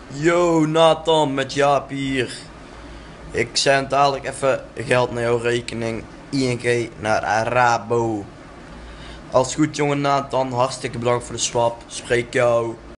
Yo Nathan, met Jaap hier. Ik zend dadelijk even geld naar jouw rekening. ING naar Rabo. Als goed jongen Nathan, hartstikke bedankt voor de swap. Spreek jou.